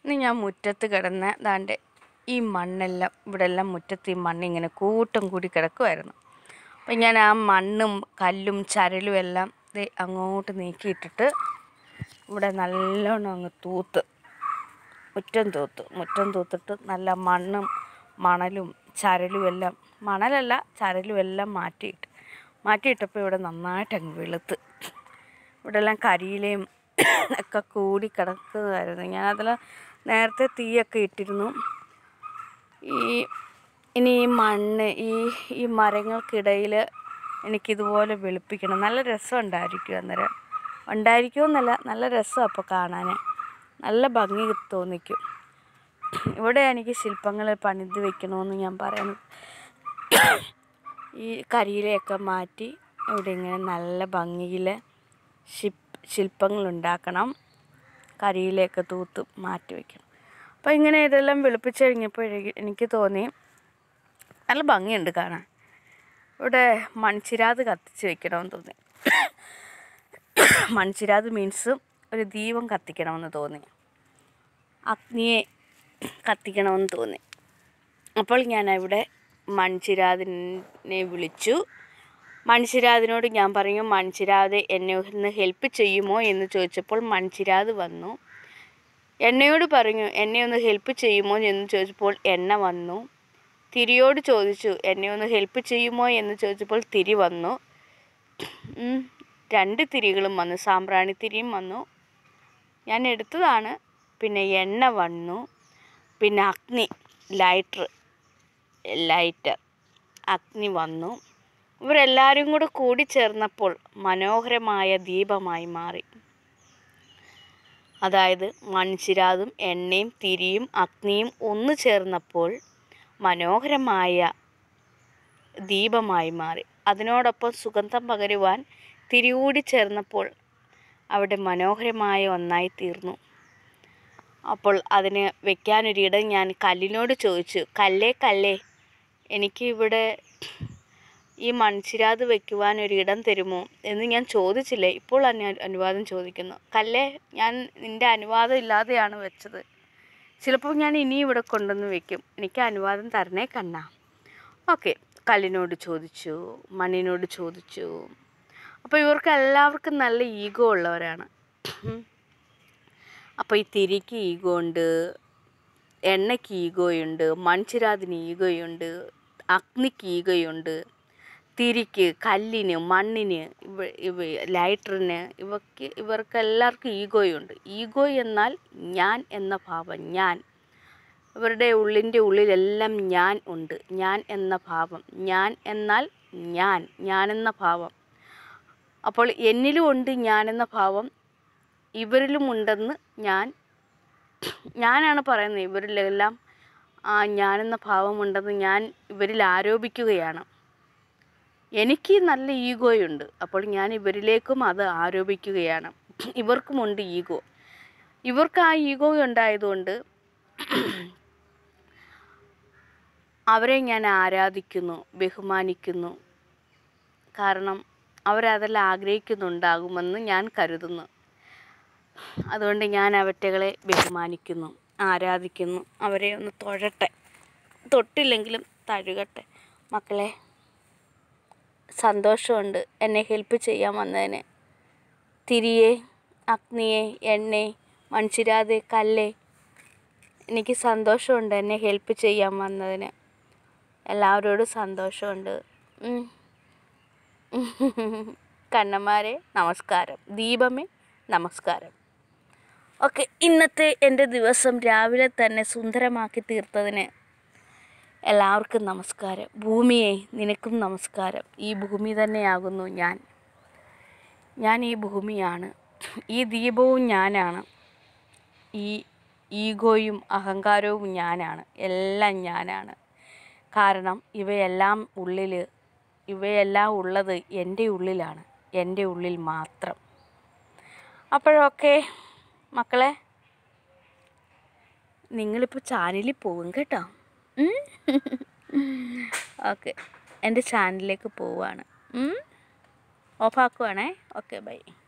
ഇന്ന് ഞാൻ മുറ്റത്ത് കിടന്ന് ദാണ്ട് ഈ മണ്ണെല്ലാം ഇവിടെല്ലാം മുറ്റത്ത് ഈ മണ്ണിങ്ങനെ കൂട്ടം കൂടി കിടക്കുമായിരുന്നു. അപ്പം ഞാൻ ആ മണ്ണും കല്ലും ചരലും എല്ലാം അങ്ങോട്ട് നീക്കിയിട്ടിട്ട് ഇവിടെ നല്ലോണം അങ്ങ് മുറ്റം തൂത്തിട്ട് നല്ല മണ്ണും മണലും ചരലും എല്ലാം, മണലല്ല ചരലും എല്ലാം മാറ്റിയിട്ടപ്പോൾ ഇവിടെ നന്നായിട്ട് അങ്ങ് വെളുത്ത്, ഇവിടെ എല്ലാം കരിയിലയും ഒക്കെ കൂടി കിടക്കുകയായിരുന്നു. ഞാനതിൽ നേരത്തെ തീയൊക്കെ ഇട്ടിരുന്നു. ഇനി ഈ മണ്ണ് ഈ മരങ്ങൾക്കിടയിൽ എനിക്കിതുപോലെ വെളുപ്പിക്കണം. നല്ല രസം ഉണ്ടായിരിക്കുമെന്നല്ല, നല്ല രസമാണ് അപ്പോൾ കാണാൻ, നല്ല ഭംഗി തോന്നിക്കും. ഇവിടെ എനിക്ക് ശില്പങ്ങൾ പണിത് വെക്കണമെന്ന് ഞാൻ പറയുന്നത്. ഈ കരിയിലയൊക്കെ മാറ്റി ഇവിടെ ഇങ്ങനെ നല്ല ഭംഗിയിൽ ശില്പങ്ങളുണ്ടാക്കണം, കരിയിലയൊക്കെ തൂത്ത് മാറ്റി വയ്ക്കണം. അപ്പോൾ ഇങ്ങനെ ഇതെല്ലാം വെളുപ്പിച്ച് കഴിഞ്ഞപ്പോഴേക്കും എനിക്ക് തോന്നി നല്ല ഭംഗിയുണ്ട് കാണാൻ. ഇവിടെ മൺചിരാത് കത്തിച്ച് വെക്കണമെന്ന് തോന്നി. മൺചിരാത് മീൻസ് ഒരു ദീപം കത്തിക്കണമെന്ന് തോന്നി, അഗ്നിയെ കത്തിക്കണമെന്ന് തോന്നി. അപ്പോൾ ഞാൻ അവിടെ മൺചിരാതിനെ വിളിച്ചു. മൺചിരാതിനോട് ഞാൻ പറഞ്ഞു, മൺചിരാത് എന്നെ ഒന്ന് ഹെൽപ്പ് ചെയ്യുമോ എന്ന് ചോദിച്ചപ്പോൾ മൺചിരാത് വന്നു. എണ്ണയോട് പറഞ്ഞു, എന്നെ ഒന്ന് ഹെൽപ്പ് ചെയ്യുമോ എന്ന് ചോദിച്ചപ്പോൾ എണ്ണ വന്നു. തിരിയോട് ചോദിച്ചു, എന്നെ ഒന്ന് ഹെൽപ്പ് ചെയ്യുമോ എന്ന് ചോദിച്ചപ്പോൾ തിരി വന്നു. 2 തിരികളും വന്നു, സാമ്പ്രാണി തിരിയും വന്നു, ഞാൻ എടുത്തതാണ്. പിന്നെ എണ്ണ വന്നു, പിന്നെ അഗ്നി ലൈറ്റർ അഗ്നി വന്നു. ഇവരെല്ലാവരും കൂടി ചേർന്നപ്പോൾ മനോഹരമായ ദീപമായി മാറി. അതായത് മൺചിരാതും എണ്ണയും തിരിയും അഗ്നിയും ഒന്നു ചേർന്നപ്പോൾ മനോഹരമായ ദീപമായി മാറി. അതിനോടൊപ്പം സുഗന്ധം പകരുവാൻ തിരി കൂടി ചേർന്നപ്പോൾ അവിടെ മനോഹരമായ ഒന്നായി തീർന്നു. അപ്പോൾ അതിന് വെക്കാനൊരിടം ഞാൻ കല്ലിനോട് ചോദിച്ചു, കല്ലേ എനിക്ക് ഇവിടെ ഈ മൺചിരാത് വയ്ക്കുവാനൊരിടം തരുമോ എന്ന് ഞാൻ ചോദിച്ചില്ലേ, ഇപ്പോൾ അനുവാദം ചോദിക്കുന്നു. കല്ലേ, ഞാൻ നിൻ്റെ അനുവാദം ഇല്ലാതെയാണ് വെച്ചത്, ചിലപ്പോൾ ഞാൻ ഇനി ഇവിടെ കൊണ്ടുവന്ന് വെക്കും, എനിക്ക് അനുവാദം തരണേ കണ്ണാ. ഓക്കെ, കല്ലിനോട് ചോദിച്ചു, മണ്ണിനോട് ചോദിച്ചു. അപ്പോൾ ഇവർക്ക് എല്ലാവർക്കും നല്ല ഈഗോ ഉള്ളവരാണ്. അപ്പോൾ ഈ തിരിക്ക് ഈഗോ ഉണ്ട്, എണ്ണയ്ക്ക് ഈഗോയുണ്ട്, മൺചിരാതിന് ഈഗോയുണ്ട്, അഗ്നിക്ക് ഈഗോയുണ്ട്, തിരിക്ക്, കല്ലിന്, മണ്ണിന്, ലൈറ്ററിന്, ഇവർക്കെല്ലാവർക്കും ഈഗോയുണ്ട്. ഈഗോ എന്നാൽ ഞാൻ എന്ന ഭാവം, ഇവരുടെ ഉള്ളിലെല്ലാം ഞാൻ ഉണ്ട്, ഞാൻ എന്ന ഭാവം, ഞാൻ എന്നാൽ ഞാനെന്ന ഭാവം. അപ്പോൾ എന്നിലും ഉണ്ട് ഞാനെന്ന ഭാവം, ഇവരിലും ഉണ്ടെന്ന് ഞാനാണ് പറയുന്നത്. ഇവരിലെല്ലാം ഞാനെന്ന ഭാവമുണ്ടെന്ന് ഞാൻ ഇവരിൽ ആരോപിക്കുകയാണ്. എനിക്ക് നല്ല ഈഗോയുണ്ട്, അപ്പോൾ ഞാൻ ഇവരിലേക്കും അത് ആരോപിക്കുകയാണ്. ഇവർക്കുമുണ്ട് ഈഗോ. ഇവർക്ക് ആ ഈഗോ ഉണ്ടായതുകൊണ്ട് അവരെ ഞാൻ ആരാധിക്കുന്നു, ബഹുമാനിക്കുന്നു. കാരണം അവരതെല്ലാം ആഗ്രഹിക്കുന്നുണ്ടാകുമെന്ന് ഞാൻ കരുതുന്നു. അതുകൊണ്ട് ഞാൻ അവറ്റകളെ ബഹുമാനിക്കുന്നു, ആരാധിക്കുന്നു. അവരെ ഒന്ന് തൊട്ടില്ലെങ്കിലും തഴുകട്ടെ. മക്കളെ, സന്തോഷമുണ്ട് എന്നെ ഹെൽപ്പ് ചെയ്യാൻ വന്നതിന്. തിരിയെ, അഗ്നിയെ, എണ്ണയെ, മൺചിരാതെ, കല്ലേ, എനിക്ക് സന്തോഷമുണ്ട് എന്നെ ഹെൽപ്പ് ചെയ്യാൻ വന്നതിന്. എല്ലാവരോടും സന്തോഷമുണ്ട്. കണ്ണന്മാരെ നമസ്കാരം, ദീപമേ നമസ്കാരം. ഓക്കെ, ഇന്നത്തെ എൻ്റെ ദിവസം രാവിലെ തന്നെ സുന്ദരമാക്കി തീർത്തതിന് എല്ലാവർക്കും നമസ്കാരം. ഭൂമിയെ, നിനക്കും നമസ്കാരം. ഈ ഭൂമി തന്നെയാകുന്നു ഞാൻ ഈ ഭൂമിയാണ്. ഈ ദീപവും ഞാനാണ്. ഈ ഈഗോയും അഹങ്കാരവും ഞാനാണ്, എല്ലാം ഞാനാണ്. കാരണം ഇവയെല്ലാം ഉള്ളത് എൻ്റെ ഉള്ളിലാണ്, എൻ്റെ ഉള്ളിൽ മാത്രം. അപ്പോഴൊക്കെ മക്കളെ, നിങ്ങളിപ്പോൾ ചാനലിൽ പോകും കേട്ടോ. ഓക്കെ, എൻ്റെ ചാനലിലേക്ക് പോവുകയാണ്. ഓഫാക്കുവാണേ. Okay, by.